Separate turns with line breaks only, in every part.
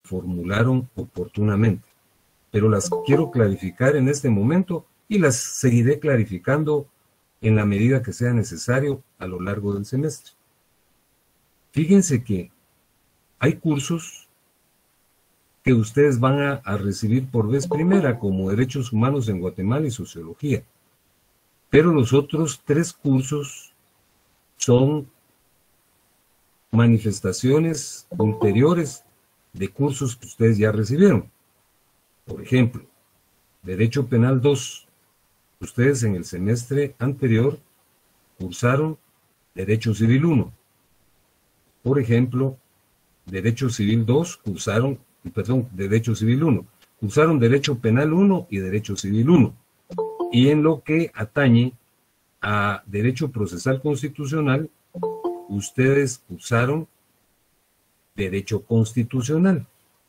formularon oportunamente. Pero las quiero clarificar en este momento y las seguiré clarificando en la medida que sea necesario a lo largo del semestre. Fíjense que hay cursos que ustedes van a recibir por vez primera, como Derechos Humanos en Guatemala y Sociología. Pero los otros 3 cursos son manifestaciones ulteriores de cursos que ustedes ya recibieron. Por ejemplo, Derecho Penal 2. Ustedes en el semestre anterior cursaron Derecho Civil 1. Por ejemplo, Derecho Civil 2 cursaron, Derecho Civil 1. Cursaron Derecho Penal 1 y Derecho Civil 1. Y en lo que atañe a Derecho Procesal Constitucional, ustedes cursaron Derecho Constitucional.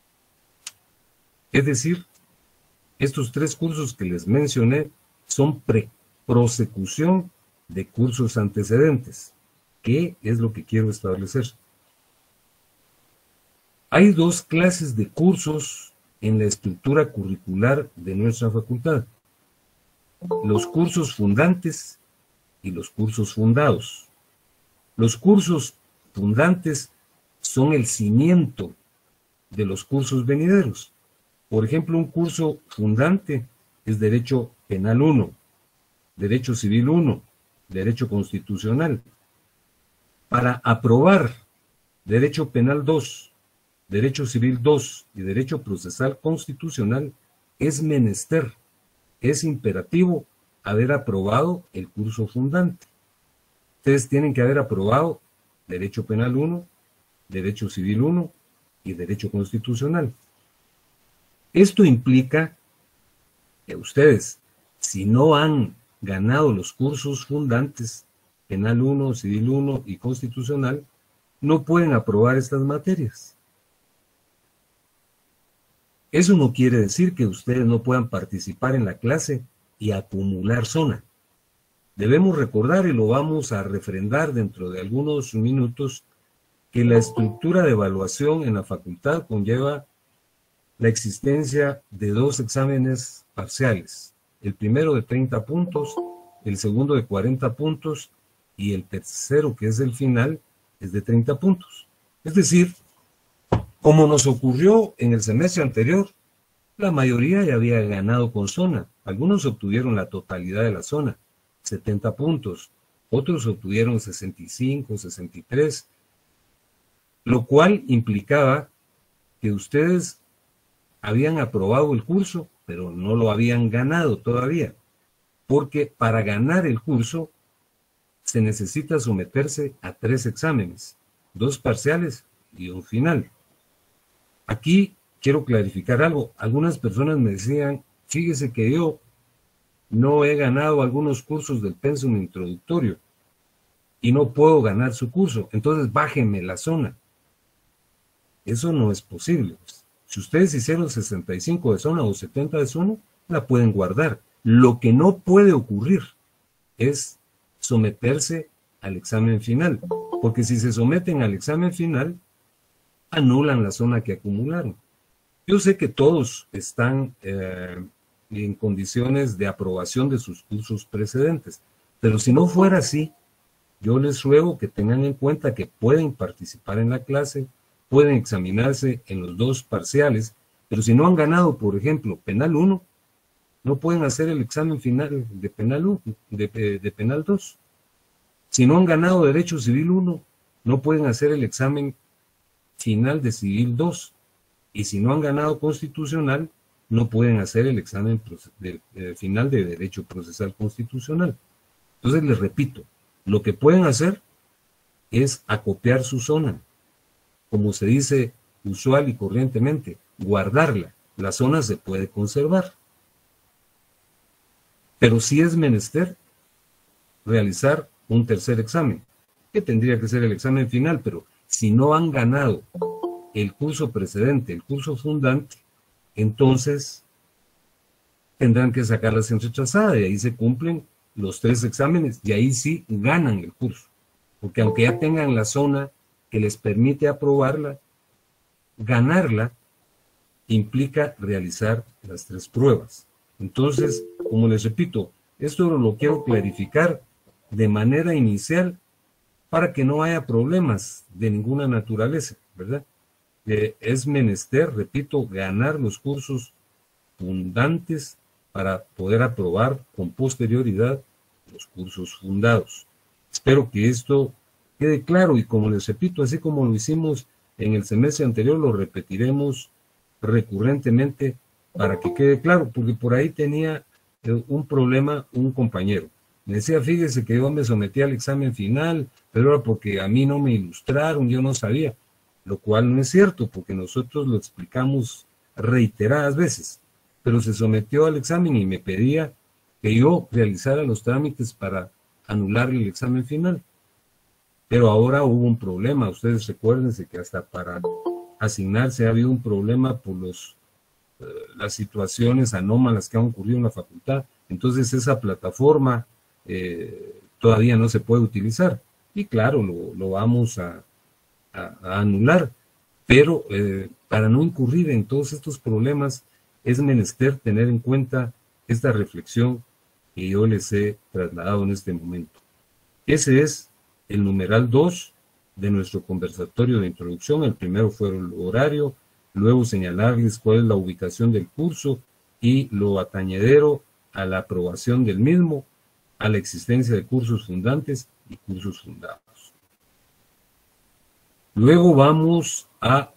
Es decir, estos 3 cursos que les mencioné son prosecución de cursos antecedentes. ¿Qué es lo que quiero establecer? Hay 2 clases de cursos en la estructura curricular de nuestra facultad: los cursos fundantes y los cursos fundados. Los cursos fundantes son el cimiento de los cursos venideros. Por ejemplo, un curso fundante es Derecho Penal 1, Derecho Civil 1, Derecho Constitucional. Para aprobar Derecho Penal 2, Derecho Civil 2 y Derecho Procesal Constitucional, es menester, es imperativo haber aprobado el curso fundante. Ustedes tienen que haber aprobado Derecho Penal 1, Derecho Civil 1 y Derecho Constitucional. Esto implica que ustedes, si no han ganado los cursos fundantes, Penal 1, Civil 1 y Constitucional, no pueden aprobar estas materias. Eso no quiere decir que ustedes no puedan participar en la clase y acumular zona. Debemos recordar, y lo vamos a refrendar dentro de algunos minutos, que la estructura de evaluación en la facultad conlleva la existencia de 2 exámenes parciales. El primero de 30 puntos, el segundo de 40 puntos y el tercero, que es el final, es de 30 puntos. Es decir, como nos ocurrió en el semestre anterior, la mayoría ya había ganado con zona. Algunos obtuvieron la totalidad de la zona, 70 puntos. Otros obtuvieron 65, 63, lo cual implicaba que ustedes habían aprobado el curso, pero no lo habían ganado todavía, porque para ganar el curso se necesita someterse a 3 exámenes, 2 parciales y un final. Aquí quiero clarificar algo. Algunas personas me decían, fíjese que yo no he ganado algunos cursos del pensum introductorio y no puedo ganar su curso, entonces bájenme la zona. Eso no es posible. Si ustedes hicieron 65 de zona o 70 de zona, la pueden guardar. Lo que no puede ocurrir es someterse al examen final, porque si se someten al examen final, anulan la zona que acumularon. Yo sé que todos están en condiciones de aprobación de sus cursos precedentes, pero si no fuera así, yo les ruego que tengan en cuenta que pueden participar en la clase, pueden examinarse en los 2 parciales, pero si no han ganado, por ejemplo, Penal 1, no pueden hacer el examen final de Penal 1, de Penal 2. Si no han ganado Derecho Civil 1, no pueden hacer el examen final de Civil 2. Y si no han ganado Constitucional, no pueden hacer el examen final de Derecho Procesal Constitucional. Entonces, les repito, lo que pueden hacer es acopiar su zona, como se dice usual y corrientemente, guardarla. La zona se puede conservar. Pero sí es menester realizar un tercer examen, que tendría que ser el examen final, pero si no han ganado el curso precedente, el curso fundante, entonces tendrán que sacarlas en rechazada y ahí se cumplen los 3 exámenes y ahí sí ganan el curso. Porque aunque ya tengan la zona que les permite aprobarla, ganarla implica realizar las 3 pruebas. Entonces, como les repito, esto lo quiero clarificar de manera inicial para que no haya problemas de ninguna naturaleza, ¿verdad? Es menester, repito, ganar los cursos fundantes para poder aprobar con posterioridad los cursos fundados. Espero que esto quede claro y, como les repito, así como lo hicimos en el semestre anterior, lo repetiremos recurrentemente para que quede claro, porque por ahí tenía un problema un compañero. Me decía, fíjese que yo me sometí al examen final, pero era porque a mí no me ilustraron, yo no sabía, lo cual no es cierto, porque nosotros lo explicamos reiteradas veces, pero se sometió al examen y me pedía que yo realizara los trámites para anularle el examen final. Pero ahora hubo un problema, ustedes recuérdense que hasta para asignarse ha habido un problema por las situaciones anómalas que han ocurrido en la facultad. Entonces esa plataforma todavía no se puede utilizar. Y claro, lo vamos a anular. Pero para no incurrir en todos estos problemas, es menester tener en cuenta esta reflexión que yo les he trasladado en este momento. Ese es el numeral 2 de nuestro conversatorio de introducción. El primero fue el horario, luego señalarles cuál es la ubicación del curso y lo atañedero a la aprobación del mismo, a la existencia de cursos fundantes y cursos fundados. Luego vamos a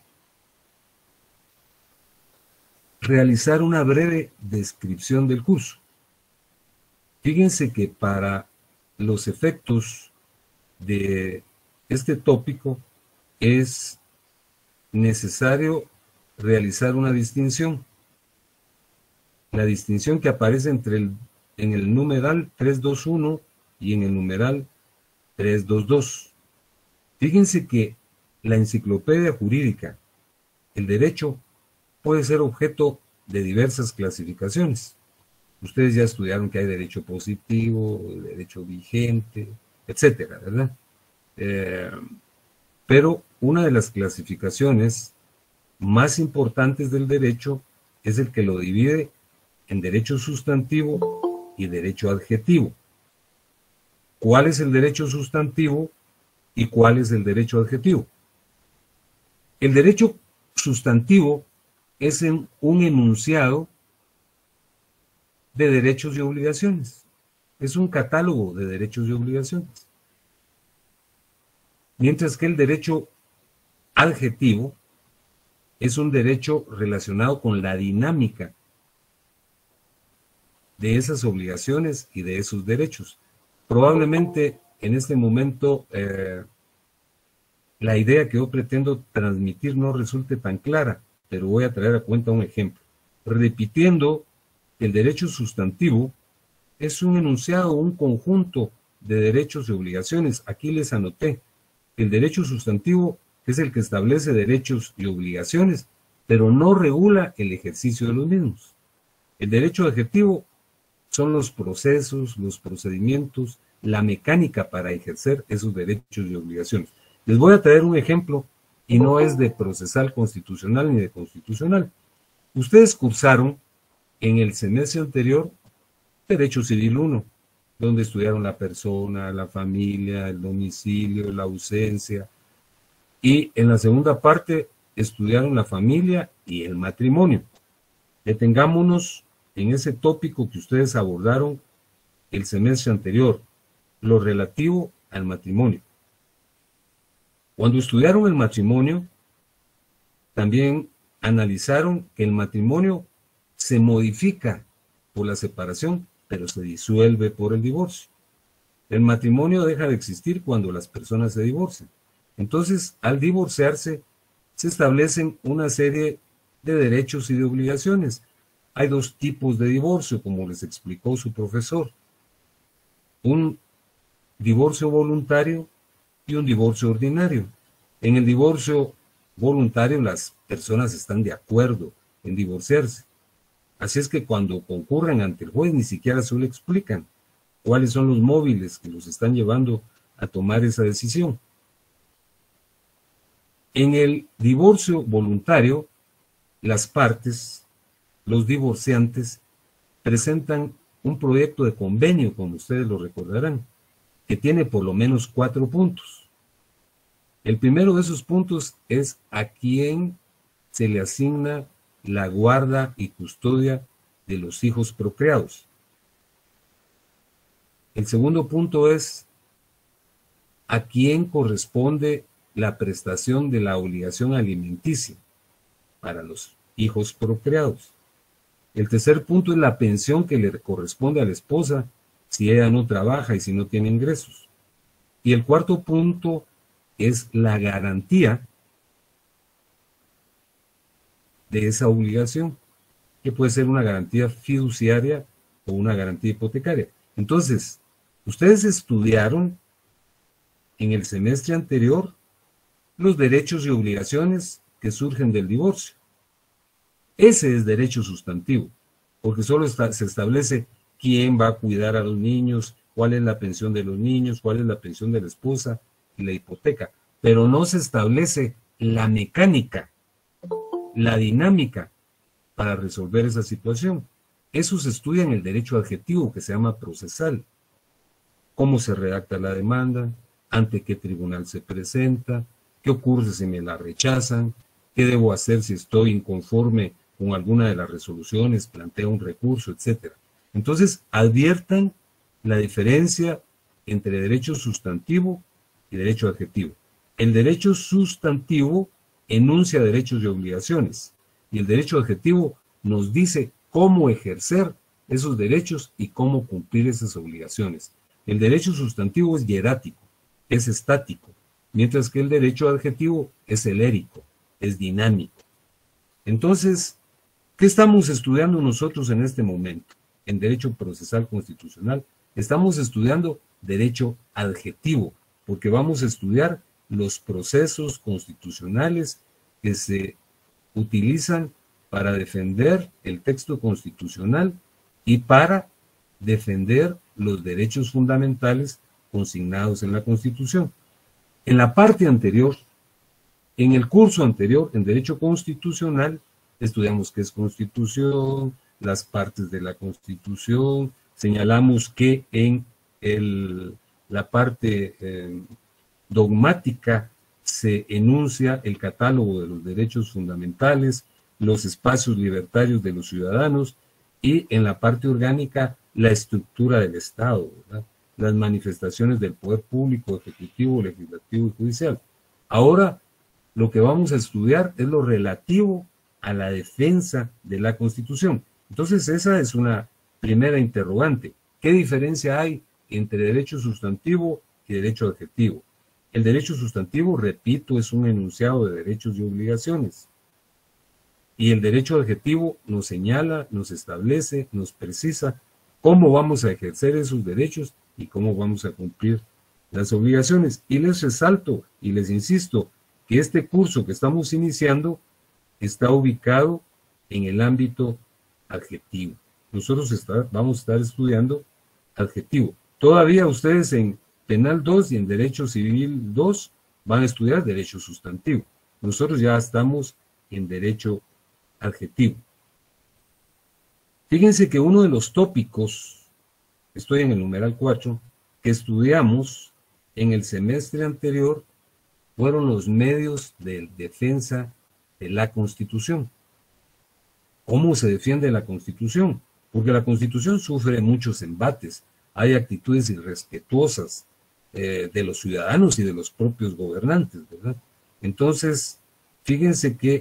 realizar una breve descripción del curso. Fíjense que para los efectos de este tópico es necesario realizar una distinción. La distinción que aparece en el numeral 321 y en el numeral 322. Fíjense que la enciclopedia jurídica, el derecho, puede ser objeto de diversas clasificaciones. Ustedes ya estudiaron que hay derecho positivo, derecho vigente, etcétera, ¿verdad? Pero una de las clasificaciones más importantes del derecho es el que lo divide en derecho sustantivo y derecho adjetivo. ¿Cuál es el derecho sustantivo y cuál es el derecho adjetivo? El derecho sustantivo es un enunciado de derechos y obligaciones. Es un catálogo de derechos y obligaciones. Mientras que el derecho adjetivo es un derecho relacionado con la dinámica de esas obligaciones y de esos derechos. Probablemente en este momento la idea que yo pretendo transmitir no resulte tan clara, pero voy a traer a cuenta un ejemplo. Repitiendo, el derecho sustantivo es un enunciado, un conjunto de derechos y obligaciones. Aquí les anoté. El derecho sustantivo es el que establece derechos y obligaciones, pero no regula el ejercicio de los mismos. El derecho adjetivo son los procesos, los procedimientos, la mecánica para ejercer esos derechos y obligaciones. Les voy a traer un ejemplo y no es de procesal constitucional ni de constitucional. Ustedes cursaron en el semestre anterior Derecho Civil 1, donde estudiaron la persona, la familia, el domicilio, la ausencia, y en la segunda parte estudiaron la familia y el matrimonio. Detengámonos en ese tópico que ustedes abordaron el semestre anterior, lo relativo al matrimonio. Cuando estudiaron el matrimonio, también analizaron que el matrimonio se modifica por la separación, pero se disuelve por el divorcio. El matrimonio deja de existir cuando las personas se divorcian. Entonces, al divorciarse, se establecen una serie de derechos y de obligaciones. Hay 2 tipos de divorcio, como les explicó su profesor. Un divorcio voluntario y un divorcio ordinario. En el divorcio voluntario, las personas están de acuerdo en divorciarse. Así es que cuando concurren ante el juez ni siquiera se le explican cuáles son los móviles que los están llevando a tomar esa decisión. En el divorcio voluntario, las partes, los divorciantes, presentan un proyecto de convenio, como ustedes lo recordarán, que tiene por lo menos 4 puntos. El primero de esos puntos es a quién se le asigna la guarda y custodia de los hijos procreados. El segundo punto es a quién corresponde la prestación de la obligación alimenticia para los hijos procreados. El tercer punto es la pensión que le corresponde a la esposa si ella no trabaja y si no tiene ingresos. Y el cuarto punto es la garantía de esa obligación, que puede ser una garantía fiduciaria o una garantía hipotecaria. Entonces, ustedes estudiaron en el semestre anterior los derechos y obligaciones que surgen del divorcio. Ese es derecho sustantivo, porque solo se establece quién va a cuidar a los niños, cuál es la pensión de los niños, cuál es la pensión de la esposa y la hipoteca, pero no se establece la mecánica, la dinámica para resolver esa situación. Eso se estudia en el derecho adjetivo, que se llama procesal. Cómo se redacta la demanda, ante qué tribunal se presenta, qué ocurre si me la rechazan, qué debo hacer si estoy inconforme con alguna de las resoluciones, planteo un recurso, etc. Entonces, adviertan la diferencia entre derecho sustantivo y derecho adjetivo. El derecho sustantivo enuncia derechos y obligaciones, y el derecho adjetivo nos dice cómo ejercer esos derechos y cómo cumplir esas obligaciones. El derecho sustantivo es hierático, es estático, mientras que el derecho adjetivo es celérico, es dinámico. Entonces, ¿qué estamos estudiando nosotros en este momento? En derecho procesal constitucional, estamos estudiando derecho adjetivo, porque vamos a estudiar los procesos constitucionales que se utilizan para defender el texto constitucional y para defender los derechos fundamentales consignados en la Constitución. En la parte anterior, en el curso anterior, en Derecho Constitucional, estudiamos qué es Constitución, las partes de la Constitución, señalamos que en la parte dogmática se enuncia el catálogo de los derechos fundamentales, los espacios libertarios de los ciudadanos, y en la parte orgánica la estructura del Estado, ¿verdad? Las manifestaciones del poder público, ejecutivo, legislativo y judicial. Ahora lo que vamos a estudiar es lo relativo a la defensa de la Constitución. Entonces esa es una primera interrogante. ¿Qué diferencia hay entre derecho sustantivo y derecho adjetivo? El derecho sustantivo, repito, es un enunciado de derechos y obligaciones. Y el derecho adjetivo nos señala, nos establece, nos precisa cómo vamos a ejercer esos derechos y cómo vamos a cumplir las obligaciones. Y les resalto y les insisto que este curso que estamos iniciando está ubicado en el ámbito adjetivo. Nosotros vamos a estar estudiando adjetivo. Todavía ustedes en Penal 2 y en Derecho Civil 2 van a estudiar derecho sustantivo. Nosotros ya estamos en derecho adjetivo. Fíjense que uno de los tópicos, estoy en el numeral 4, que estudiamos en el semestre anterior fueron los medios de defensa de la Constitución. ¿Cómo se defiende la Constitución? Porque la Constitución sufre muchos embates, hay actitudes irrespetuosas de los ciudadanos y de los propios gobernantes, ¿verdad? Entonces, fíjense que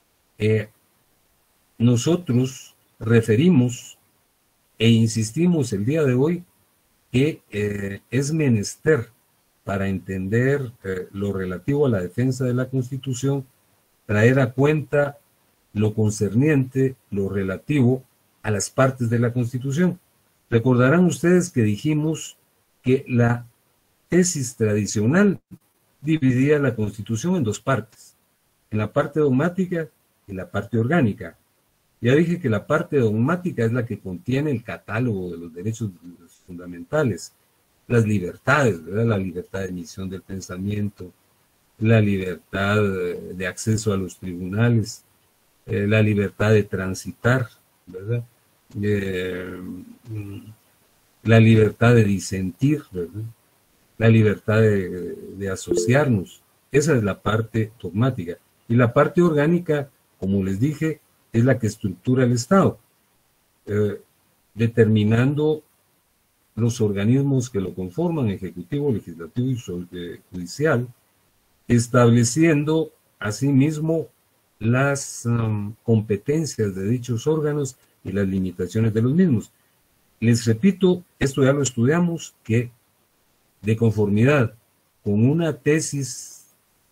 nosotros referimos e insistimos el día de hoy que es menester para entender lo relativo a la defensa de la Constitución, traer a cuenta lo concerniente, lo relativo a las partes de la Constitución. Recordarán ustedes que dijimos que la tesis tradicional dividía la Constitución en dos partes, en la parte dogmática y la parte orgánica. Ya dije que la parte dogmática es la que contiene el catálogo de los derechos fundamentales, las libertades, ¿verdad? La libertad de emisión del pensamiento, la libertad de acceso a los tribunales, la libertad de transitar, ¿verdad? La libertad de disentir, ¿verdad? La libertad de asociarnos. Esa es la parte dogmática. Y la parte orgánica, como les dije, es la que estructura el Estado, determinando los organismos que lo conforman, ejecutivo, legislativo y judicial, estableciendo asimismo las competencias de dichos órganos y las limitaciones de los mismos. Les repito, esto ya lo estudiamos, que de conformidad con una tesis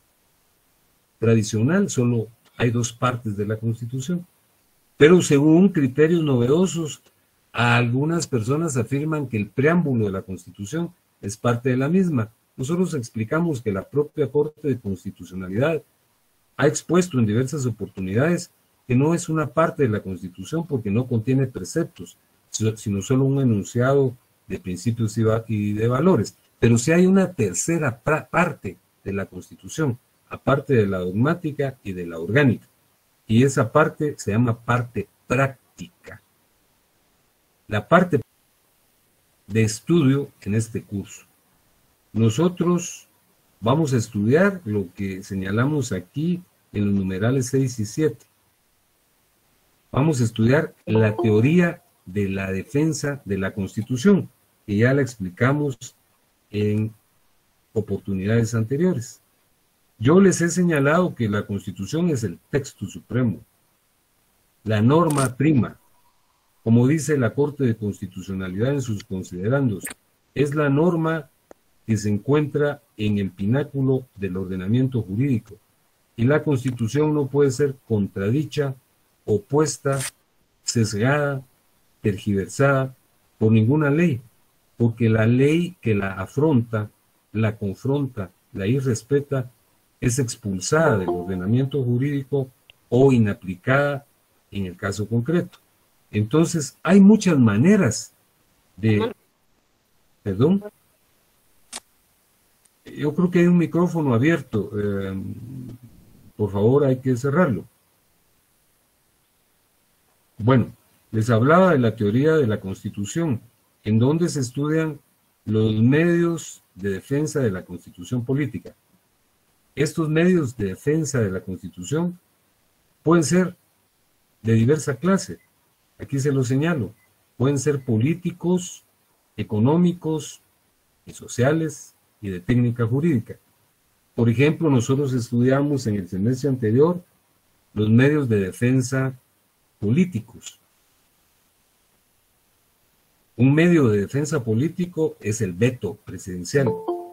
tradicional solo hay dos partes de la Constitución, pero según criterios novedosos, algunas personas afirman que el preámbulo de la Constitución es parte de la misma. Nosotros explicamos que la propia Corte de Constitucionalidad ha expuesto en diversas oportunidades que no es una parte de la Constitución porque no contiene preceptos, sino solo un enunciado de principios y de valores. Pero sí hay una tercera parte de la Constitución, aparte de la dogmática y de la orgánica. Y esa parte se llama parte práctica. La parte de estudio en este curso. Nosotros vamos a estudiar lo que señalamos aquí en los numerales 6 y 7. Vamos a estudiar la teoría de la defensa de la Constitución, que ya la explicamos en oportunidades anteriores. Yo les he señalado que la Constitución es el texto supremo, la norma prima, como dice la Corte de Constitucionalidad en sus considerandos, es la norma que se encuentra en el pináculo del ordenamiento jurídico, y la Constitución no puede ser contradicha, opuesta, sesgada, tergiversada por ninguna ley, porque la ley que la afronta, la confronta, la irrespeta, es expulsada del ordenamiento jurídico o inaplicada en el caso concreto. Entonces, hay muchas maneras de... ¿Perdón? Yo creo que hay un micrófono abierto. Por favor, hay que cerrarlo. Bueno, les hablaba de la teoría de la Constitución, en donde se estudian los medios de defensa de la Constitución política. Estos medios de defensa de la Constitución pueden ser de diversa clase. Aquí se lo señalo. Pueden ser políticos, económicos y sociales y de técnica jurídica. Por ejemplo, nosotros estudiamos en el semestre anterior los medios de defensa políticos. Un medio de defensa político es el veto presidencial.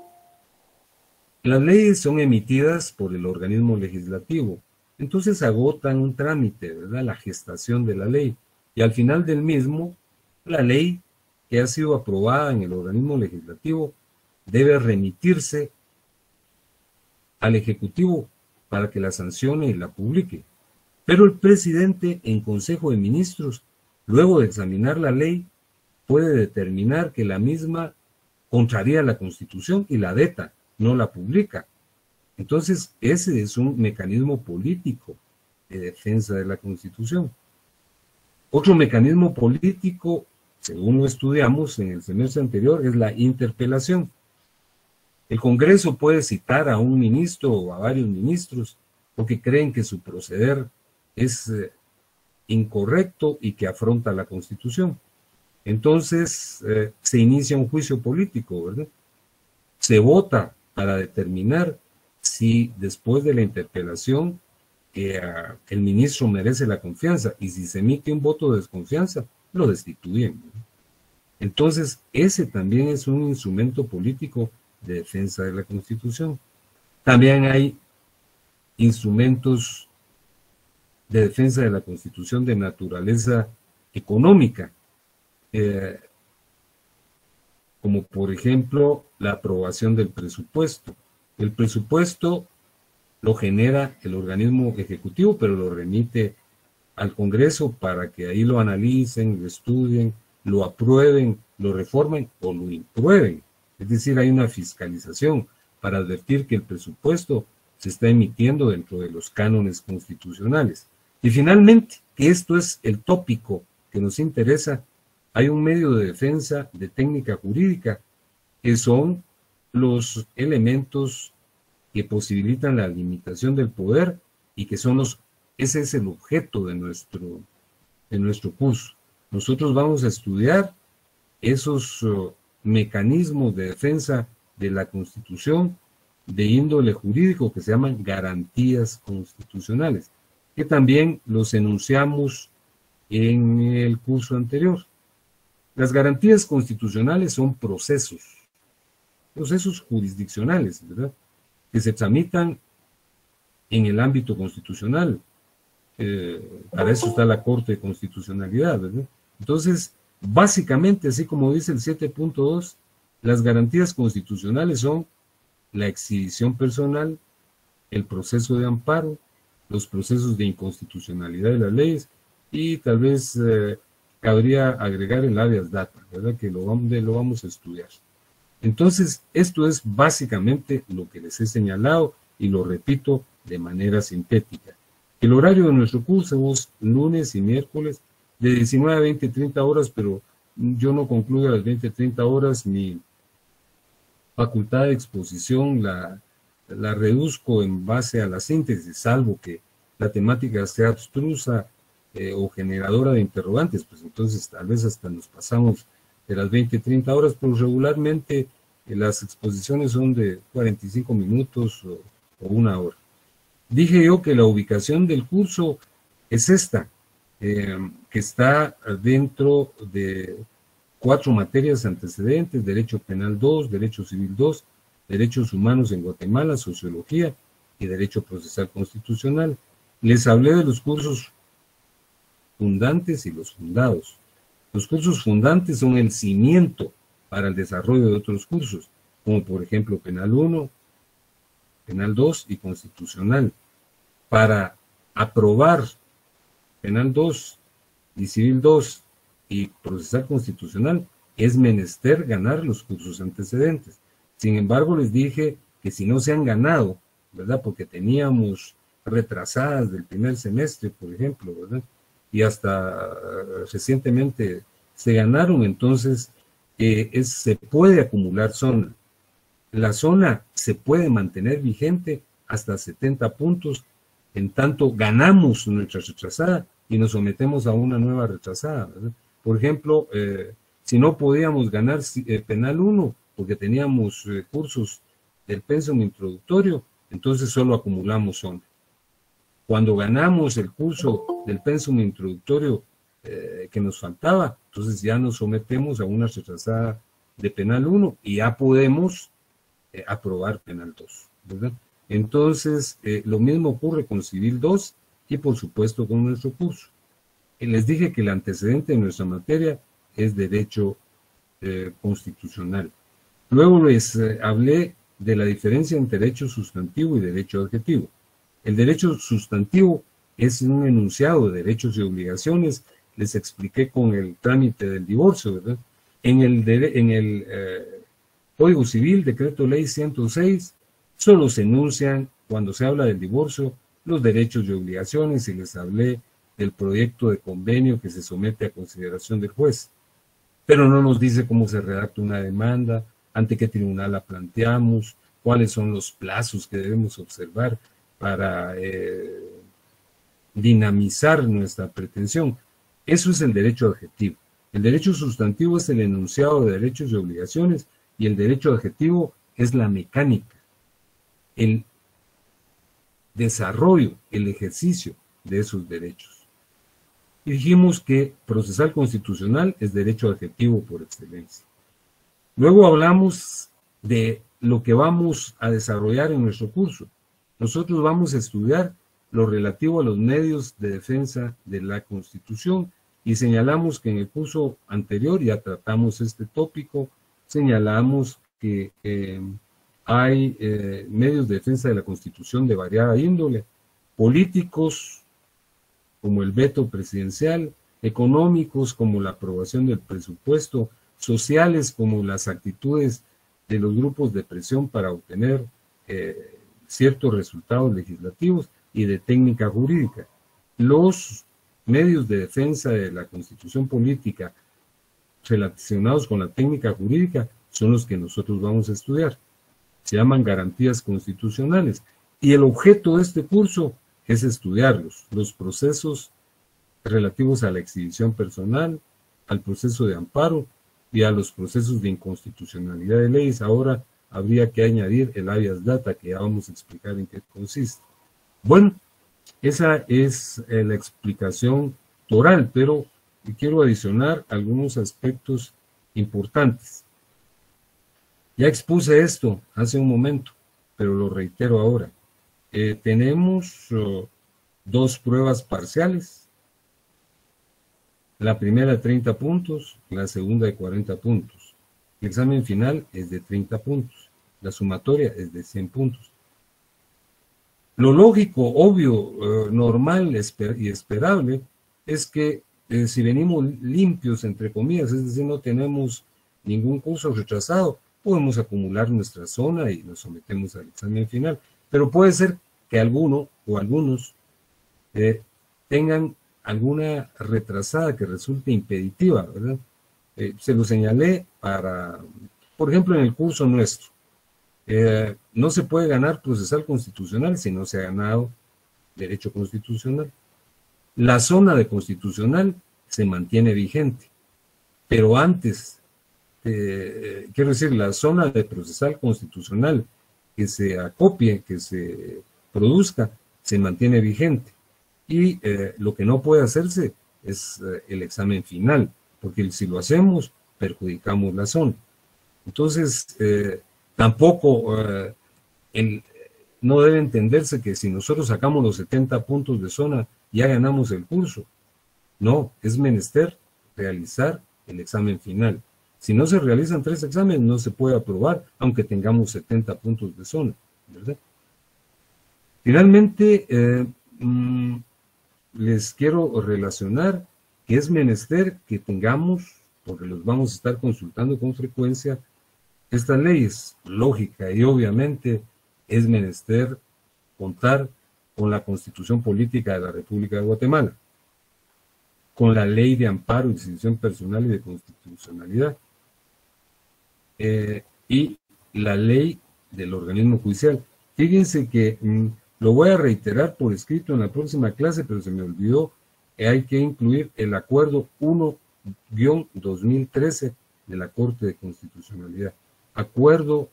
Las leyes son emitidas por el organismo legislativo, entonces agotan un trámite, ¿verdad? La gestación de la ley. Y al final del mismo, la ley que ha sido aprobada en el organismo legislativo debe remitirse al Ejecutivo para que la sancione y la publique. Pero el presidente en Consejo de Ministros, luego de examinar la ley, puede determinar que la misma contraría la Constitución y la veta, no la publica. Entonces, ese es un mecanismo político de defensa de la Constitución. Otro mecanismo político, según lo estudiamos en el semestre anterior, es la interpelación. El Congreso puede citar a un ministro o a varios ministros porque creen que su proceder es incorrecto y que afronta la Constitución. Entonces, se inicia un juicio político, ¿verdad? Se vota para determinar si después de la interpelación el ministro merece la confianza, y si se emite un voto de desconfianza, lo destituyen, ¿verdad? Entonces, ese también es un instrumento político de defensa de la Constitución. También hay instrumentos de defensa de la Constitución de naturaleza económica, como por ejemplo la aprobación del presupuesto. El presupuesto lo genera el organismo ejecutivo, pero lo remite al Congreso para que ahí lo analicen, lo estudien, lo aprueben, lo reformen o lo imprueben. Es decir, hay una fiscalización para advertir que el presupuesto se está emitiendo dentro de los cánones constitucionales. Y finalmente, que esto es el tópico que nos interesa, hay un medio de defensa de técnica jurídica, que son los elementos que posibilitan la limitación del poder y que son ese es el objeto de nuestro curso. Nosotros vamos a estudiar esos mecanismos de defensa de la Constitución de índole jurídico que se llaman garantías constitucionales, que también los enunciamos en el curso anterior. Las garantías constitucionales son procesos jurisdiccionales, ¿verdad?, que se tramitan en el ámbito constitucional. Para eso está la Corte de Constitucionalidad, ¿verdad? Entonces, básicamente, así como dice el 7.2, las garantías constitucionales son la exhibición personal, el proceso de amparo, los procesos de inconstitucionalidad de las leyes y tal vez cabría agregar el habeas data, ¿verdad?, que lo vamos a estudiar. Entonces, esto es básicamente lo que les he señalado y lo repito de manera sintética. El horario de nuestro curso es lunes y miércoles de 19 a 20, 30 horas, pero yo no concluyo a las 20, 30 horas. Mi facultad de exposición la reduzco en base a la síntesis, salvo que la temática sea abstrusa o generadora de interrogantes, pues entonces tal vez hasta nos pasamos de las 20, 30 horas, pero regularmente las exposiciones son de 45 minutos o 1 hora. Dije yo que la ubicación del curso es esta, que está dentro de 4 materias antecedentes: Derecho Penal 2, Derecho Civil 2, Derechos Humanos en Guatemala, Sociología y Derecho Procesal Constitucional. Les hablé de los cursos fundantes y los fundados. Los cursos fundantes son el cimiento para el desarrollo de otros cursos, como por ejemplo Penal 1, Penal 2 y Constitucional. Para aprobar Penal 2 y Civil 2 y Procesal Constitucional es menester ganar los cursos antecedentes. Sin embargo, les dije que si no se han ganado, ¿verdad?, porque teníamos retrasadas del primer semestre, por ejemplo, ¿verdad?, y hasta recientemente se ganaron, entonces se puede acumular zona. La zona se puede mantener vigente hasta 70 puntos, en tanto ganamos nuestra retrasada y nos sometemos a una nueva retrasada, ¿verdad? Por ejemplo, si no podíamos ganar Penal 1 porque teníamos cursos del pensum introductorio, entonces solo acumulamos zona. Cuando ganamos el curso del pensum introductorio que nos faltaba, entonces ya nos sometemos a una retrasada de Penal 1 y ya podemos aprobar Penal 2, ¿verdad? Entonces, lo mismo ocurre con Civil 2 y por supuesto con nuestro curso. Les dije que el antecedente de nuestra materia es Derecho Constitucional. Luego les hablé de la diferencia entre derecho sustantivo y derecho adjetivo. El derecho sustantivo es un enunciado de derechos y obligaciones. Les expliqué con el trámite del divorcio, ¿verdad? En el Código Civil, Decreto Ley 106, solo se enuncian, cuando se habla del divorcio, los derechos y obligaciones, y les hablé del proyecto de convenio que se somete a consideración del juez. Pero no nos dice cómo se redacta una demanda, ante qué tribunal la planteamos, cuáles son los plazos que debemos observar para dinamizar nuestra pretensión. Eso es el derecho adjetivo. El derecho sustantivo es el enunciado de derechos y obligaciones, y el derecho adjetivo es la mecánica, el desarrollo, el ejercicio de esos derechos. Y dijimos que procesal constitucional es derecho adjetivo por excelencia. Luego hablamos de lo que vamos a desarrollar en nuestro curso. Nosotros vamos a estudiar lo relativo a los medios de defensa de la Constitución y señalamos que en el curso anterior ya tratamos este tópico, señalamos que hay medios de defensa de la Constitución de variada índole, políticos como el veto presidencial, económicos como la aprobación del presupuesto, sociales como las actitudes de los grupos de presión para obtener ciertos resultados legislativos y de técnica jurídica. los medios de defensa de la Constitución política relacionados con la técnica jurídica son los que nosotros vamos a estudiar. Se llaman garantías constitucionales. Y el objeto de este curso es estudiarlos, los procesos relativos a la exhibición personal, al proceso de amparo y a los procesos de inconstitucionalidad de leyes. Ahora habría que añadir el habeas data, que ya vamos a explicar en qué consiste. Bueno, esa es la explicación oral, pero quiero adicionar algunos aspectos importantes. Ya expuse esto hace un momento, pero lo reitero ahora. Tenemos dos pruebas parciales. La primera de 30 puntos, la segunda de 40 puntos. El examen final es de 30 puntos. La sumatoria es de 100 puntos. Lo lógico, obvio, normal y esperable es que si venimos limpios, entre comillas, es decir, no tenemos ningún curso retrasado, podemos acumular nuestra zona y nos sometemos al examen final. Pero puede ser que alguno o algunos tengan alguna retrasada que resulte impeditiva, ¿verdad? Se lo señalé por ejemplo, en el curso nuestro. No se puede ganar procesal constitucional si no se ha ganado derecho constitucional. La zona de constitucional se mantiene vigente, pero antes, quiero decir, la zona de procesal constitucional que se acopie, que se produzca, se mantiene vigente. Y lo que no puede hacerse es el examen final, porque si lo hacemos, perjudicamos la zona. Entonces, tampoco no debe entenderse que si nosotros sacamos los 70 puntos de zona, ya ganamos el curso. No, es menester realizar el examen final. Si no se realizan 3 exámenes, no se puede aprobar, aunque tengamos 70 puntos de zona, ¿verdad? Finalmente, les quiero relacionar que es menester que tengamos, porque los vamos a estar consultando con frecuencia, estas leyes. Lógica y obviamente es menester contar con la Constitución Política de la República de Guatemala, con la Ley de Amparo, Exhibición Personal y de Constitucionalidad, y la Ley del Organismo Judicial. Fíjense que lo voy a reiterar por escrito en la próxima clase, pero se me olvidó, hay que incluir el Acuerdo 1-2013 de la Corte de Constitucionalidad. Acuerdo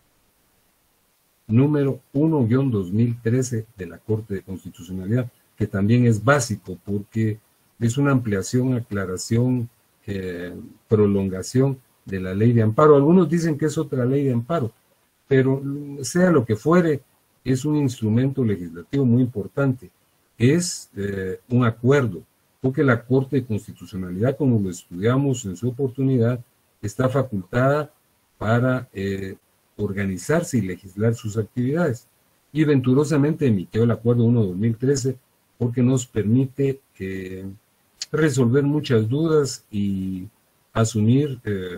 número 1-2013 de la Corte de Constitucionalidad, que también es básico porque es una ampliación, aclaración, prolongación de la ley de amparo. Algunos dicen que es otra ley de amparo, pero sea lo que fuere, es un instrumento legislativo muy importante. Es un acuerdo, porque la Corte de Constitucionalidad, como lo estudiamos en su oportunidad, está facultada para organizarse y legislar sus actividades. Y venturosamente emitió el Acuerdo 1-2013 porque nos permite resolver muchas dudas y asumir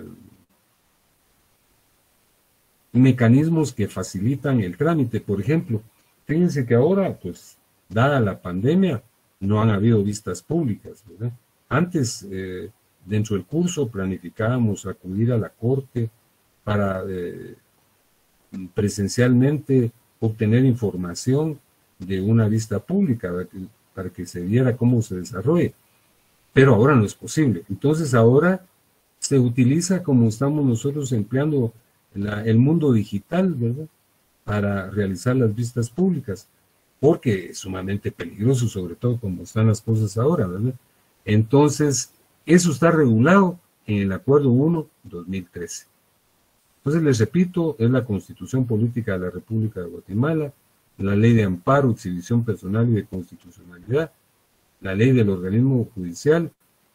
mecanismos que facilitan el trámite. Por ejemplo, fíjense que ahora, pues, dada la pandemia, no han habido vistas públicas, ¿verdad? Antes, dentro del curso, planificábamos acudir a la Corte para presencialmente obtener información de una vista pública para que se viera cómo se desarrolla. Pero ahora no es posible. Entonces ahora se utiliza, como estamos nosotros empleando el mundo digital, ¿verdad?, para realizar las vistas públicas, porque es sumamente peligroso, sobre todo como están las cosas ahora, ¿verdad? Entonces, eso está regulado en el Acuerdo 1-2013. Entonces, les repito, es la Constitución Política de la República de Guatemala, la Ley de Amparo, Exhibición Personal y de Constitucionalidad, la Ley del Organismo Judicial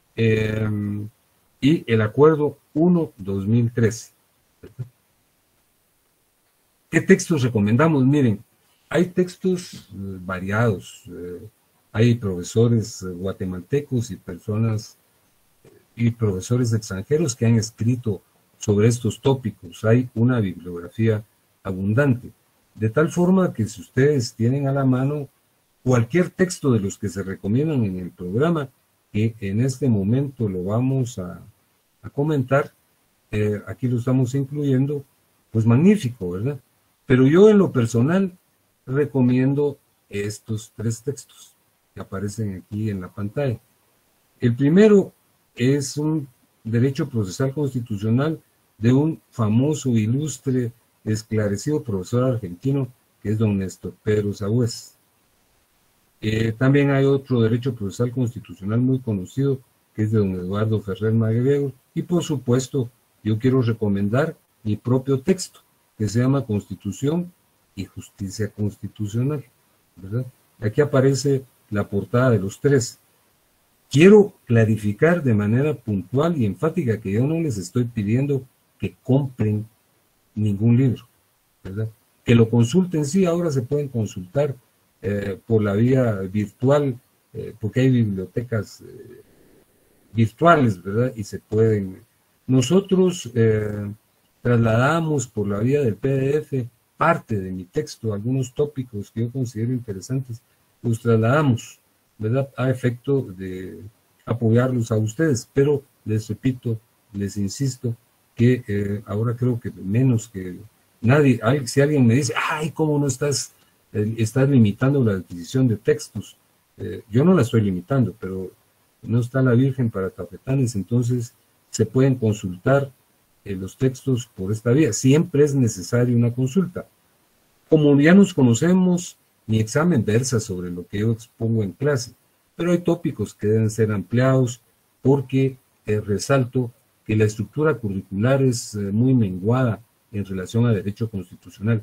y el Acuerdo 1-2013. ¿Qué textos recomendamos? Miren, hay textos variados. Hay profesores guatemaltecos y profesores extranjeros que han escrito sobre estos tópicos. Hay una bibliografía abundante, de tal forma que si ustedes tienen a la mano cualquier texto de los que se recomiendan en el programa, que en este momento lo vamos a comentar, aquí lo estamos incluyendo, pues magnífico, ¿verdad? Pero yo en lo personal recomiendo estos 3 textos que aparecen aquí en la pantalla. El primero es un derecho procesal constitucional de un famoso, ilustre, esclarecido profesor argentino, que es don Néstor Pedro Sagüez. También hay otro derecho procesal constitucional muy conocido, que es de don Eduardo Ferrer Magregor, y por supuesto, yo quiero recomendar mi propio texto, que se llama Constitución y Justicia Constitucional, ¿verdad? Aquí aparece la portada de los 3. Quiero clarificar de manera puntual y enfática que yo no les estoy pidiendo que compren ningún libro, ¿verdad? Que lo consulten, sí, ahora se pueden consultar por la vía virtual, porque hay bibliotecas virtuales, ¿verdad? Y se pueden. Nosotros trasladamos por la vía del PDF parte de mi texto, algunos tópicos que yo considero interesantes, los trasladamos, ¿verdad? A efecto de apoyarlos a ustedes, pero les repito, les insisto, que ahora creo que menos que nadie, si alguien me dice, ay, ¿cómo no estás limitando la adquisición de textos? Yo no la estoy limitando, pero no está la Virgen para tafetanes, entonces se pueden consultar los textos por esta vía. Siempre es necesaria una consulta. Como ya nos conocemos, mi examen versa sobre lo que yo expongo en clase, pero hay tópicos que deben ser ampliados porque resalto que la estructura curricular es muy menguada en relación a derecho constitucional.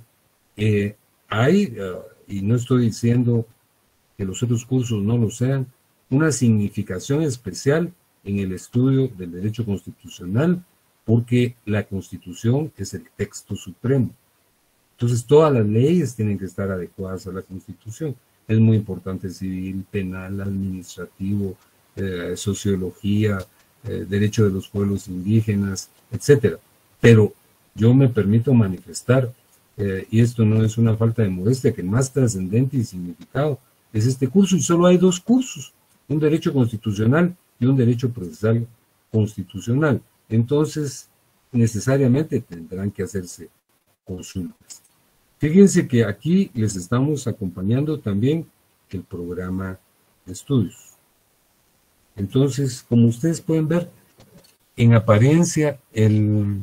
Hay, y no estoy diciendo que los otros cursos no lo sean, una significación especial en el estudio del derecho constitucional porque la Constitución es el texto supremo. Entonces todas las leyes tienen que estar adecuadas a la Constitución. Es muy importante civil, penal, administrativo, sociología, derecho de los pueblos indígenas, etcétera. Pero yo me permito manifestar, y esto no es una falta de modestia, que más trascendente y significado es este curso, y solo hay 2 cursos, un derecho constitucional y un derecho procesal constitucional. Entonces, necesariamente tendrán que hacerse consultas. Fíjense que aquí les estamos acompañando también el programa de estudios. Entonces, como ustedes pueden ver, en apariencia el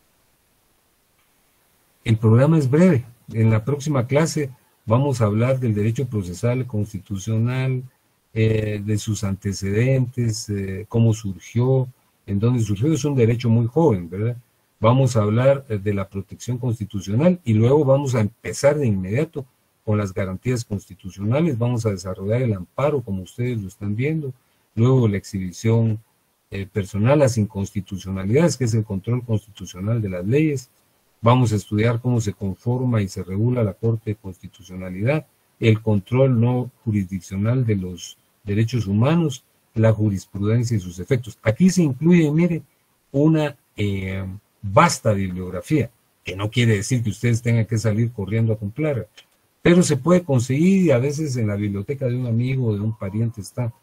programa es breve. En la próxima clase vamos a hablar del derecho procesal constitucional, de sus antecedentes, cómo surgió, en dónde surgió. Es un derecho muy joven, ¿verdad? Vamos a hablar de la protección constitucional y luego vamos a empezar de inmediato con las garantías constitucionales. Vamos a desarrollar el amparo, como ustedes lo están viendo, luego la exhibición personal, las inconstitucionalidades, que es el control constitucional de las leyes. Vamos a estudiar cómo se conforma y se regula la Corte de Constitucionalidad, el control no jurisdiccional de los derechos humanos, la jurisprudencia y sus efectos. Aquí se incluye, mire, una vasta bibliografía, que no quiere decir que ustedes tengan que salir corriendo a comprarla, pero se puede conseguir y a veces en la biblioteca de un amigo o de un pariente está.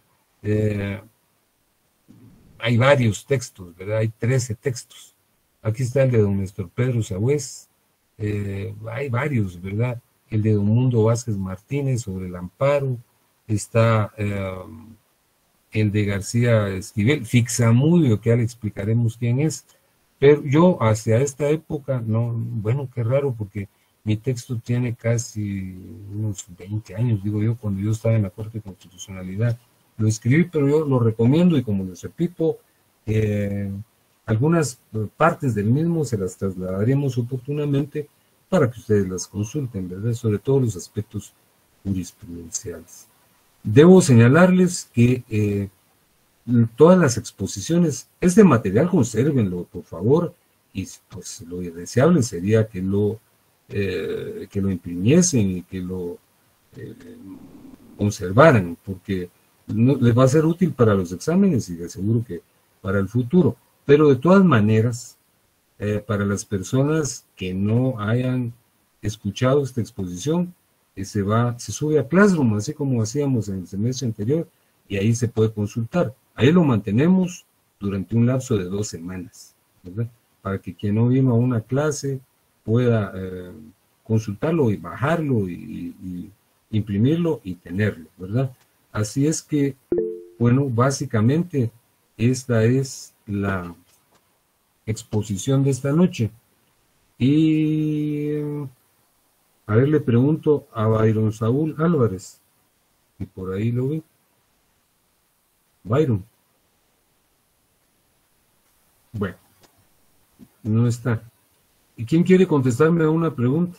Hay varios textos, ¿verdad? Hay 13 textos. Aquí está el de don Néstor Pedro Sagüez, hay varios, ¿verdad? El de don Mundo Vázquez Martínez sobre el amparo, está el de García Esquivel, Fixamudio, que ya le explicaremos quién es, pero yo hacia esta época, no, bueno, qué raro, porque mi texto tiene casi unos 20 años, digo yo, cuando yo estaba en la Corte de Constitucionalidad, lo escribí, pero yo lo recomiendo y como les repito, algunas partes del mismo se las trasladaremos oportunamente para que ustedes las consulten, ¿verdad? Sobre todo los aspectos jurisprudenciales. Debo señalarles que todas las exposiciones, este material consérvenlo, por favor, y pues lo deseable sería que lo imprimiesen y que lo conservaran, porque les va a ser útil para los exámenes y de seguro que para el futuro. Pero de todas maneras, para las personas que no hayan escuchado esta exposición, se sube a Classroom, así como hacíamos en el semestre anterior, y ahí se puede consultar. Ahí lo mantenemos durante un lapso de 2 semanas, ¿verdad? Para que quien no vino a una clase pueda consultarlo y bajarlo y imprimirlo y tenerlo, ¿verdad? Así es que, bueno, básicamente esta es la exposición de esta noche. Y a ver, le pregunto a Byron Saúl Álvarez, y por ahí lo vi. Byron. Bueno, no está. ¿Y quién quiere contestarme a una pregunta?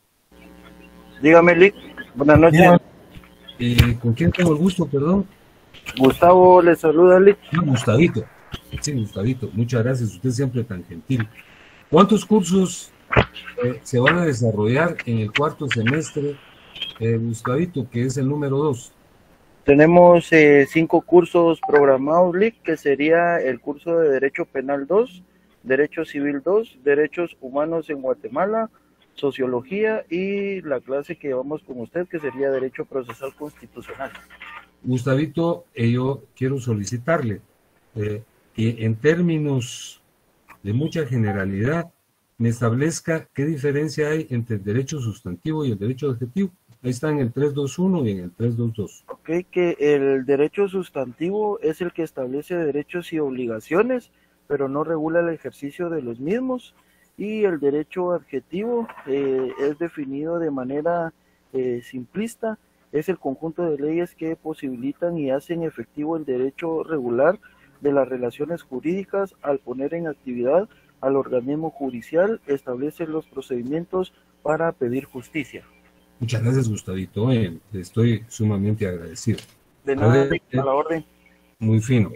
Dígame, Lick. Buenas noches.
¿Con quién tengo el gusto, perdón?
Gustavo le saluda, Lick.
Gustavito. Sí, Gustavito. Muchas gracias. Usted siempre tan gentil. ¿Cuántos cursos se van a desarrollar en el 4º semestre, Gustavito, que es el número 2?
Tenemos 5 cursos programados, Lick, que sería el curso de Derecho Penal 2, Derecho Civil 2, Derechos Humanos en Guatemala, Sociología y la clase que llevamos con usted, que sería Derecho Procesal Constitucional.
Gustavito, yo quiero solicitarle que en términos de mucha generalidad me establezca qué diferencia hay entre el derecho sustantivo y el derecho adjetivo. Ahí está en el 321 y en el 322.
Ok, que el derecho sustantivo es el que establece derechos y obligaciones, pero no regula el ejercicio de los mismos. Y el derecho adjetivo es definido de manera simplista, es el conjunto de leyes que posibilitan y hacen efectivo el derecho regular de las relaciones jurídicas al poner en actividad al organismo judicial, establece los procedimientos para pedir justicia.
Muchas gracias, Gustavito. Estoy sumamente agradecido.
De nada, a la orden.
Muy fino.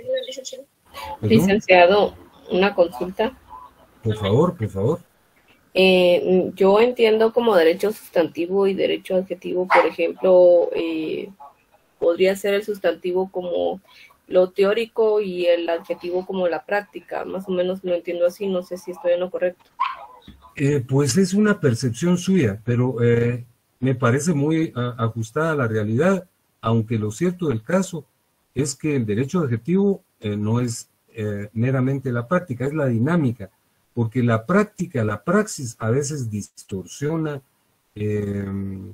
Licenciado, una consulta.
Por favor, por favor.
Yo entiendo como derecho sustantivo y derecho adjetivo, por ejemplo, podría ser el sustantivo como lo teórico y el adjetivo como la práctica, más o menos lo entiendo así, no sé si estoy en lo correcto.
Pues es una percepción suya, pero me parece muy ajustada a la realidad, aunque lo cierto del caso es que el derecho adjetivo no es meramente la práctica, es la dinámica, porque la práctica, la praxis a veces distorsiona en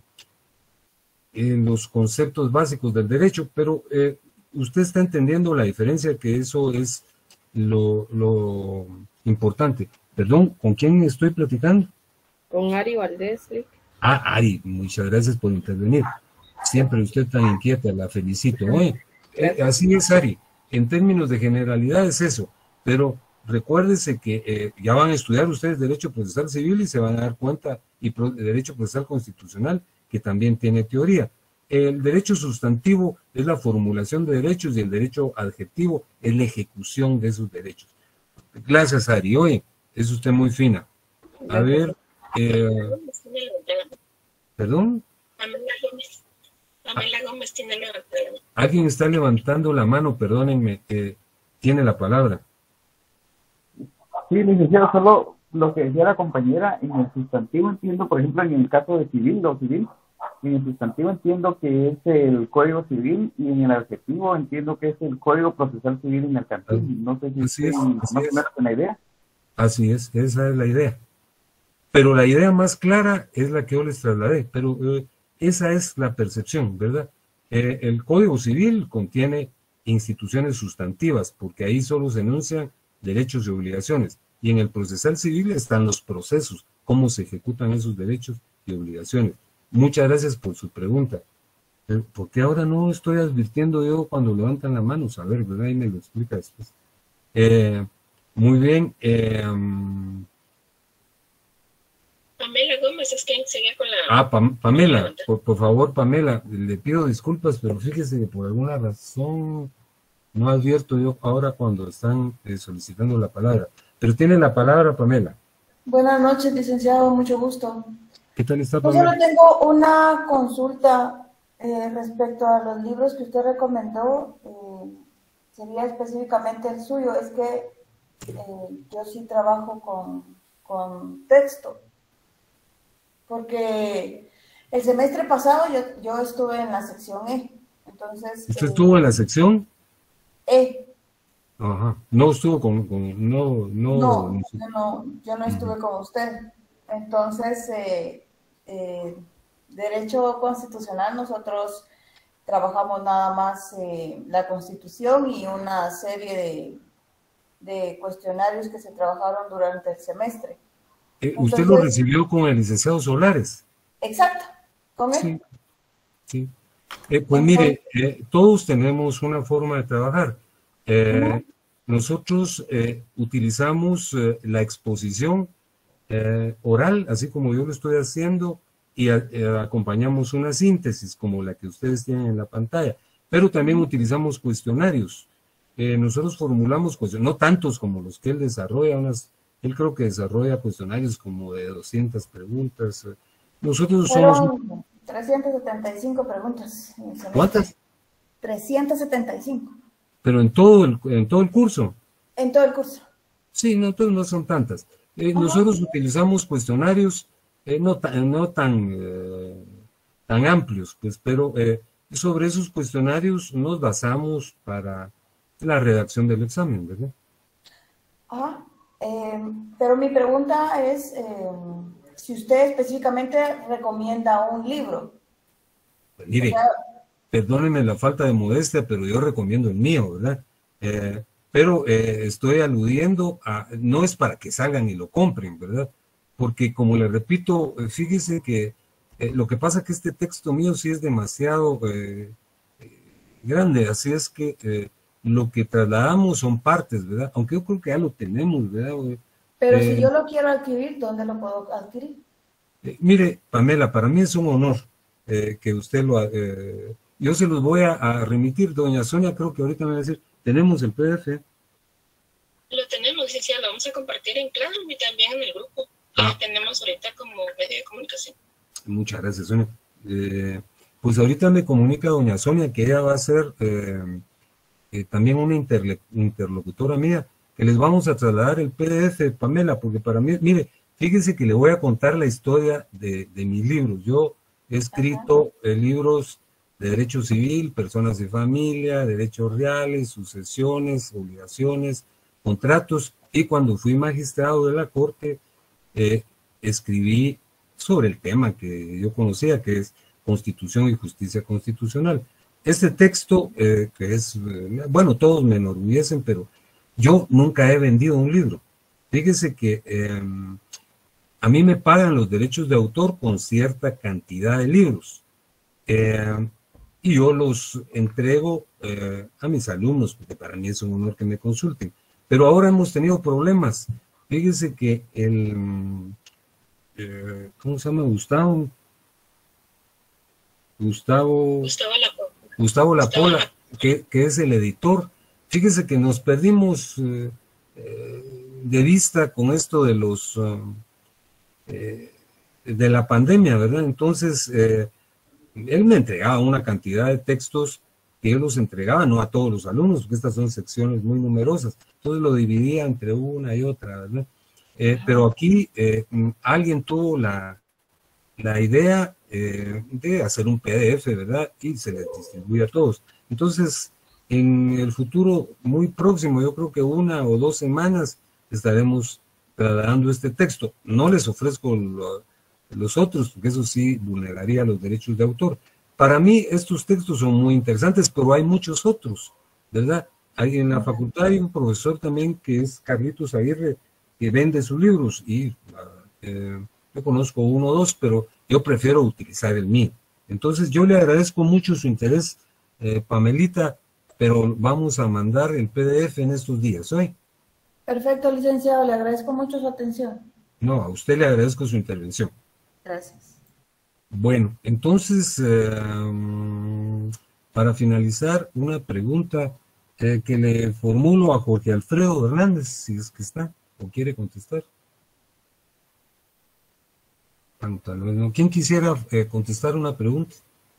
los conceptos básicos del derecho, pero usted está entendiendo la diferencia, que eso es lo importante. Perdón, ¿con quién estoy platicando?
Con Ari Valdés. ¿Sí?
Ari, muchas gracias por intervenir. Siempre usted tan inquieta, la felicito. Así es, Ari. En términos de generalidad es eso, pero recuérdese que ya van a estudiar ustedes Derecho Procesal Civil y se van a dar cuenta, y Derecho Procesal Constitucional, que también tiene teoría. El derecho sustantivo es la formulación de derechos y el derecho adjetivo es la ejecución de esos derechos. Gracias, Ari. Oye, es usted muy fina. A ver, ¿perdón?
Pamela Gómez tiene levantada.
Alguien está levantando la mano, perdónenme, tiene la palabra.
Sí, licenciado, solo lo que decía la compañera, en el sustantivo entiendo, por ejemplo, en el caso de civil, lo civil, en el sustantivo entiendo que es el Código Civil y en el adjetivo entiendo que es el Código Procesal Civil y Mercantil. No sé si
así
más o menos con la idea.
Así es, esa es la idea. Pero la idea más clara es la que yo les trasladé, pero esa es la percepción, ¿verdad? El Código Civil contiene instituciones sustantivas, porque ahí solo se enuncian derechos y obligaciones, y en el procesal civil están los procesos, cómo se ejecutan esos derechos y obligaciones. Muchas gracias por su pregunta. ¿Por qué ahora no estoy advirtiendo yo cuando levantan la mano? A ver, ¿verdad? Y me lo explica después. Muy bien.
Pamela Gómez es quien sigue con la...
Pamela, por favor, Pamela, le pido disculpas, pero fíjese que por alguna razón no advierto yo ahora cuando están solicitando la palabra. Pero tiene la palabra, Pamela.
Buenas noches, licenciado, mucho gusto.
¿Qué tal está,
Yo
Pamela?
solo tengo una consulta respecto a los libros que usted recomendó. Sería específicamente el suyo. Es que yo sí trabajo con texto, porque El semestre pasado yo estuve en la sección E, entonces...
¿Usted estuvo en la sección?
E.
Ajá. No estuvo
No, yo no estuve con usted. Entonces, derecho constitucional, nosotros trabajamos nada más la Constitución y una serie de cuestionarios que se trabajaron durante el semestre.
¿Usted
Entonces,
lo recibió con el licenciado Solares?
Exacto, con él.
Sí, sí. Pues mire, todos tenemos una forma de trabajar. Nosotros utilizamos la exposición oral, así como yo lo estoy haciendo, y acompañamos una síntesis como la que ustedes tienen en la pantalla, pero también utilizamos cuestionarios. Nosotros formulamos cuestionarios, no tantos como los que él desarrolla, él creo que desarrolla cuestionarios como de 200 preguntas. Nosotros somos...
375 preguntas.
¿Cuántas?
375.
Pero en todo el curso.
En todo el curso.
Sí, no, entonces no son tantas. Nosotros utilizamos cuestionarios no tan amplios, pues, pero sobre esos cuestionarios nos basamos para la redacción del examen, ¿verdad?
Pero mi pregunta es si usted específicamente recomienda un libro.
Pues mire, perdónenme la falta de modestia, pero yo recomiendo el mío, ¿verdad? Pero estoy aludiendo a, no es para que salgan y lo compren, ¿verdad? Porque como le repito, fíjese que lo que pasa es que este texto mío sí es demasiado grande, así es que lo que trasladamos son partes, ¿verdad? Aunque yo creo que ya lo tenemos, ¿verdad?
Pero si yo lo quiero adquirir, ¿dónde lo puedo adquirir?
Mire, Pamela, para mí es un honor que usted lo... yo se los voy a remitir, doña Sonia, creo que ahorita me va a decir, tenemos el PDF.
Lo tenemos, sí, lo vamos a compartir en Classroom y también en el grupo. Tenemos ahorita como medio de comunicación.
Muchas gracias, Sonia. Pues ahorita me comunica doña Sonia que ella va a ser también una interlocutora mía, que les vamos a trasladar el PDF, Pamela, porque para mí, mire, fíjense que le voy a contar la historia de mis libros. Yo he escrito libros de derecho civil, personas de familia, derechos reales, sucesiones, obligaciones, contratos, y cuando fui magistrado de la Corte, escribí sobre el tema que yo conocía, que es Constitución y Justicia Constitucional. Este texto, que es, bueno, todos me enorgullecen, pero yo nunca he vendido un libro. Fíjese que a mí me pagan los derechos de autor con cierta cantidad de libros. Y yo los entrego a mis alumnos, porque para mí es un honor que me consulten. Pero ahora hemos tenido problemas. Fíjese que ¿cómo se llama? Gustavo Lapola, que es el editor. Fíjese que nos perdimos de vista con esto de los de la pandemia, ¿verdad? Entonces, él me entregaba una cantidad de textos que yo los entregaba, no a todos los alumnos, porque estas son secciones muy numerosas. Entonces lo dividía entre una y otra, ¿verdad? Pero aquí alguien tuvo la idea de hacer un PDF, ¿verdad? Y se les distribuye a todos. Entonces, en el futuro muy próximo, yo creo que 1 o 2 semanas, estaremos trasladando este texto. No les ofrezco los otros, porque eso sí vulneraría los derechos de autor. Para mí estos textos son muy interesantes, pero hay muchos otros, ¿verdad? En la facultad hay un profesor también que es Carlitos Aguirre, que vende sus libros, y yo conozco 1 o 2, pero yo prefiero utilizar el mío. Entonces yo le agradezco mucho su interés, Pamelita, pero vamos a mandar el PDF en estos días, ¿oye?
Perfecto, licenciado, le agradezco mucho su atención.
No, a usted le agradezco su intervención.
Gracias.
Bueno, entonces, para finalizar, una pregunta que le formulo a Jorge Alfredo Hernández, si es que está o quiere contestar. Bueno, tal vez no. ¿Quién quisiera contestar una pregunta?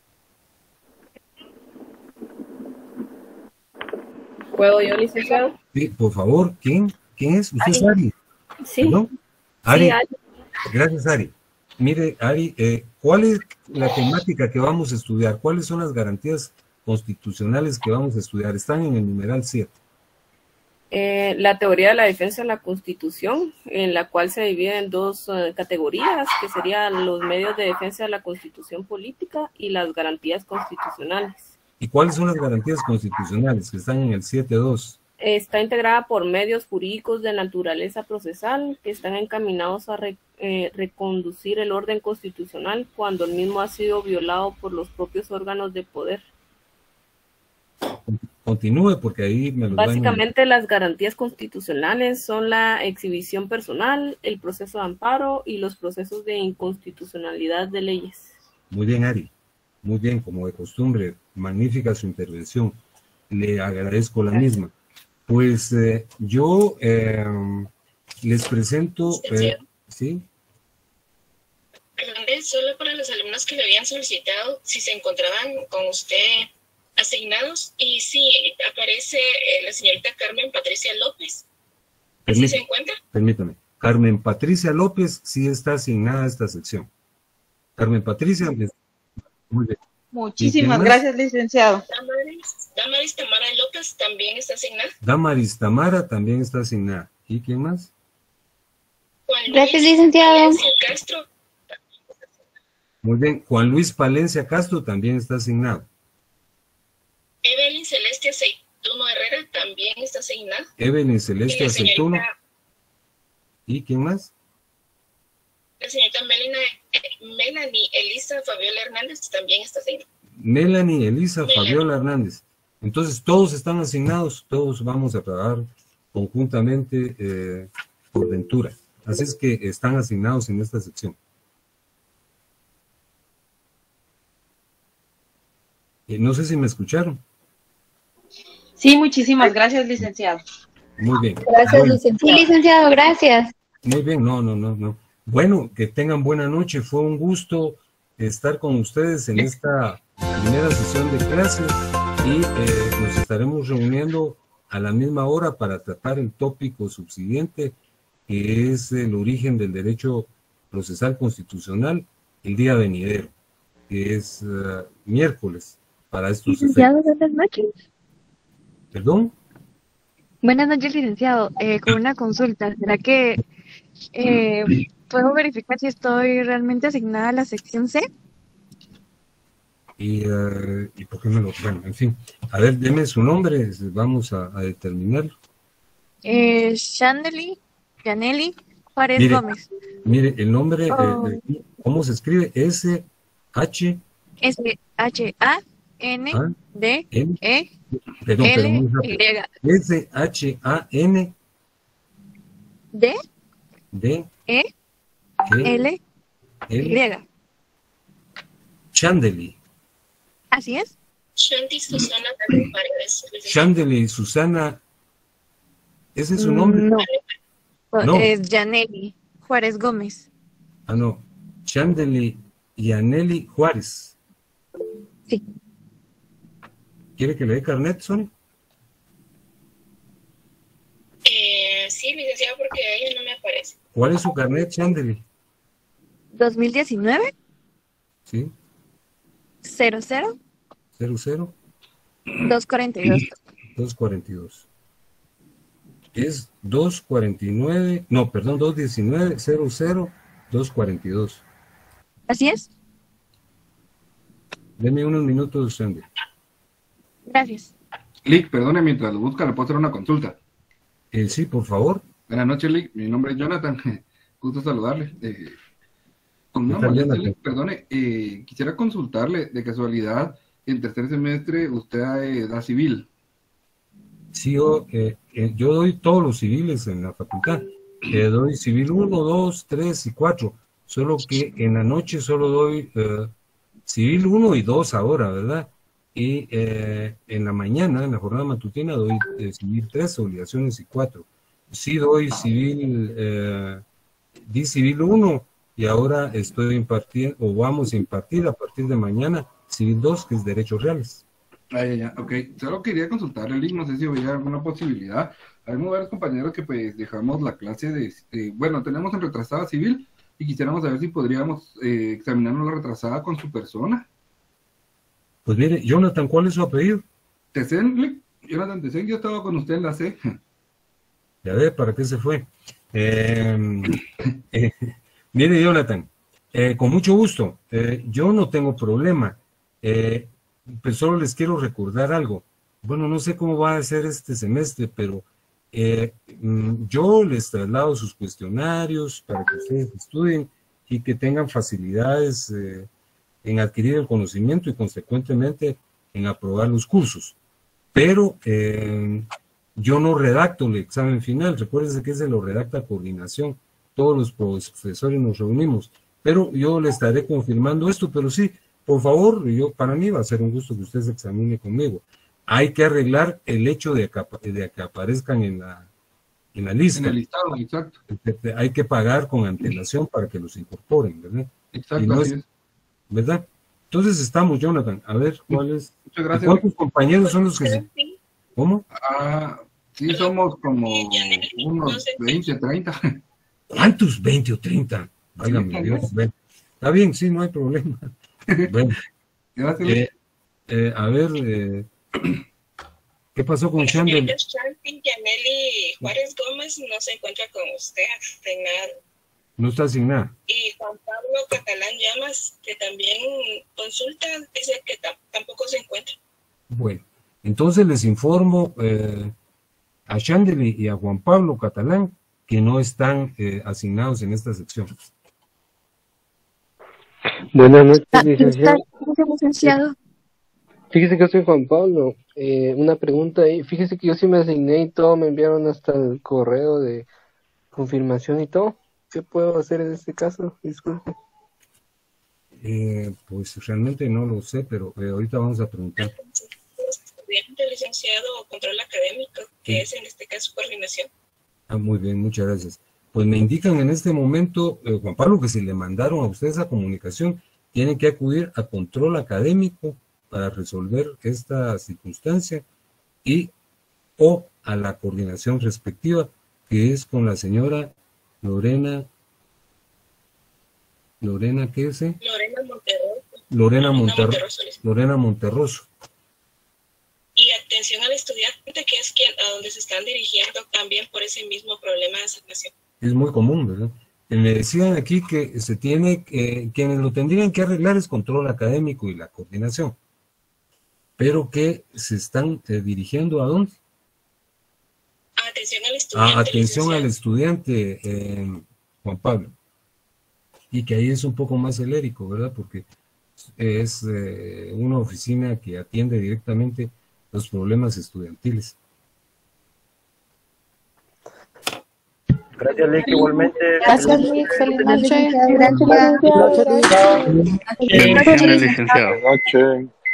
¿Puedo yo, licenciado?
Sí, por favor. ¿Quién es? ¿Usted es Ari?
Sí.
¿No? Ari.
Sí, Ari.
Gracias, Ari. Mire, Ari, ¿cuál es la temática que vamos a estudiar? ¿Cuáles son las garantías constitucionales que vamos a estudiar? Están en el numeral 7.
La teoría de la defensa de la Constitución, en la cual se divide en dos categorías, que serían los medios de defensa de la Constitución política y las garantías constitucionales.
¿Y cuáles son las garantías constitucionales que están en el 7.2?
Está integrada por medios jurídicos de naturaleza procesal que están encaminados a reconducir el orden constitucional cuando el mismo ha sido violado por los propios órganos de poder.
Continúe, porque ahí me lo
Básicamente las garantías constitucionales son la exhibición personal, el proceso de amparo y los procesos de inconstitucionalidad de leyes.
Muy bien, Ari. Muy bien, como de costumbre. Magnífica su intervención. Le agradezco la misma. Pues yo les presento... ¿sí?
Solo para los alumnos que le habían solicitado, si se encontraban con usted asignados, y sí, aparece la señorita Carmen Patricia López. ¿Así se encuentra?
Permítame. Carmen Patricia López sí está asignada a esta sección. Carmen Patricia, muy bien.
Muchísimas gracias, licenciado.
Damaris Tamara López también está asignada.
Damaris Tamara también está asignada. ¿Y quién más?
Gracias, licenciado.
Palencia Castro.
Muy bien. Juan Luis Palencia Castro también está asignado.
Evelyn Celestia Aceituno Herrera también está asignada.
Evelyn Celestia Aceituno. ¿Y quién más?
La señorita Melanie Elisa Fabiola Hernández también está asignada.
Melanie Elisa Fabiola Hernández. Entonces todos están asignados, todos vamos a trabajar conjuntamente por ventura. Así es que están asignados en esta sección. No sé si me escucharon.
Sí, muchísimas gracias, licenciado.
Muy bien.
Gracias, licenciado. Sí, licenciado, gracias.
Muy bien, no. Bueno, que tengan buena noche. Fue un gusto estar con ustedes en esta primera sesión de clase y nos estaremos reuniendo a la misma hora para tratar el tópico subsiguiente, que es el origen del derecho procesal constitucional, el día venidero, que es miércoles para estos
licenciado,
efectos.
buenas noches.
¿Perdón?
Buenas noches, licenciado. Con una consulta, ¿será que puedo verificar si estoy realmente asignada a la sección C?
¿Y por qué me lo...? Bueno, en fin. A ver, deme su nombre, vamos a determinarlo.
Yaneli Juárez Gómez.
Mire, el nombre, ¿cómo se escribe? S-H...
S-H-A-N-D-E...
Perdón,
L-Y.
S-H-A-N...
D...
D...
E... L... Y.
Chandeli.
Así es.
Shanti Susana también Paredes.
Chandeli Susana. ¿Ese es su nombre?
No. Es Yaneli Juárez Gómez.
Ah, no. Chandeli Yaneli Juárez.
Sí.
¿Quiere que le dé carnet, Sonia?
Sí, licenciado, porque a ella no me aparece.
¿Cuál es su carnet, Chandeli?
2019.
Sí.
00.
00.
242.
242. Es 249, no, perdón, 219, 00, 242.
Así es.
Deme unos minutos, Sandy.
Gracias.
Lick, perdone, mientras lo busca, ¿le puedo hacer una consulta?
Sí, por favor.
Buenas noches, Lick. Mi nombre es Jonathan. Gusto saludarle. Con una
Jonathan?
Lick, perdone, quisiera consultarle, de casualidad, en tercer semestre usted da civil.
Sí, yo doy todos los civiles en la facultad. Doy civil 1, 2, 3 y 4. Solo que en la noche solo doy civil 1 y 2 ahora, ¿verdad? Y en la mañana, en la jornada matutina, doy civil 3, obligaciones y 4. Sí doy civil, di civil 1 y ahora estoy impartiendo, o vamos a impartir a partir de mañana, civil 2, que es derechos reales.
Ya, ok. Solo quería consultarle, Lick, no sé si había alguna posibilidad. Hay varios compañeros que pues dejamos la clase bueno, tenemos en retrasada civil, y quisiéramos saber si podríamos examinarnos la retrasada con su persona.
Pues mire, Jonathan, ¿cuál es su apellido?
Tesen, Jonathan Tesen, yo estaba con usted en la C.
Ya ve, ¿para qué se fue? Mire, Jonathan, con mucho gusto. Yo no tengo problema. Pero solo les quiero recordar algo. Bueno, no sé cómo va a ser este semestre, pero yo les traslado sus cuestionarios para que ustedes estudien y que tengan facilidades en adquirir el conocimiento y consecuentemente en aprobar los cursos. Pero yo no redacto el examen final. Recuérdense que ese lo redacta coordinación. Todos los profesores nos reunimos. Pero yo le estaré confirmando esto, pero sí, por favor, para mí va a ser un gusto que usted se examine conmigo. Hay que arreglar el hecho de que aparezcan en la lista.
En el listado, exacto.
Hay que pagar con antelación para que los incorporen, ¿verdad?
Exacto,
no
así es.
¿Verdad? Entonces estamos, Jonathan. A ver, ¿cuál es?
Muchas gracias.
¿Cuántos compañeros son los que se... ¿Cómo?
Sí, somos como unos 20, 30.
¿Cuántos? 20 o 30. Válgame Dios. Bueno, está bien, sí, no hay problema. Bueno,
gracias.
A ver, ¿qué pasó con Chandel?
Yaneli Juárez Gómez no se encuentra con usted asignado.
No está asignada.
Y Juan Pablo Catalán Llamas, que también consulta, dice que tampoco se encuentra.
Bueno, entonces les informo a Chandeli y a Juan Pablo Catalán que no están asignados en esta sección.
Buenas noches, licenciado.
Licenciado.
Fíjese que yo soy Juan Pablo. Una pregunta ahí. Fíjese que yo sí me asigné y todo, me enviaron hasta el correo de confirmación y todo. ¿Qué puedo hacer en este caso? Disculpe.
Pues realmente no lo sé, pero ahorita vamos a preguntar.
Estudiante, licenciado o control académico, que es en este caso coordinación.
Muy bien, muchas gracias. Pues me indican en este momento, Juan Pablo, que si le mandaron a ustedes esa comunicación, tienen que acudir a control académico para resolver esta circunstancia o a la coordinación respectiva, que es con la señora Lorena, ¿qué es? Lorena Monterroso.
Y atención al estudiante, que es a donde se están dirigiendo también por ese mismo problema de asignación.
Es muy común, ¿verdad? Me decían aquí que quienes lo tendrían que arreglar es control académico y la coordinación, pero que se están dirigiendo ¿a dónde?
Atención al estudiante.
Atención al estudiante, Juan Pablo. Y que ahí es un poco más celérico, ¿verdad? Porque es una oficina que atiende directamente los problemas estudiantiles.
Gracias, Lick, igualmente.
Gracias, Lick. Feliz noche.
Gracias.
Gracias.
Licenciado.